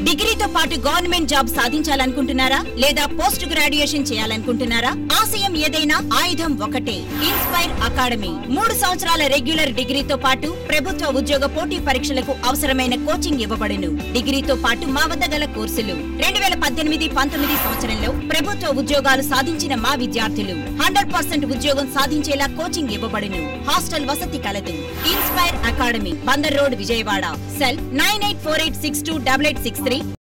డిగ్రీతో పాటు government job సాధించాలనుకుంటున్నారా లేదా post graduation చేయాలనుకుంటున్నారా? ఆశయం ఏదైనా ఆయుధం ఒకటే. ఇన్స్పైర్ అకాడమీ 3 సంవత్సరాల రెగ్యులర్ డిగ్రీతో పాటు ప్రభుత్వ ఉద్యోగ పోటీ పరీక్షలకు అవసరమైన కోచింగ్ ఇవ్వబడును. డిగ్రీతో పాటు మా వద్ద గల కోర్సులు 2018-19 సంవత్సరంలో ప్రభుత్వ ఉద్యోగాలు సాధించిన మా విద్యార్థులు 100% ఉద్యోగం సాధించేలా కోచింగ్ ఇవ్వబడును. హాస్టల్ వసతి కలదు. Inspire academy, Bandar road, Vijayawada. Cell 9848628863.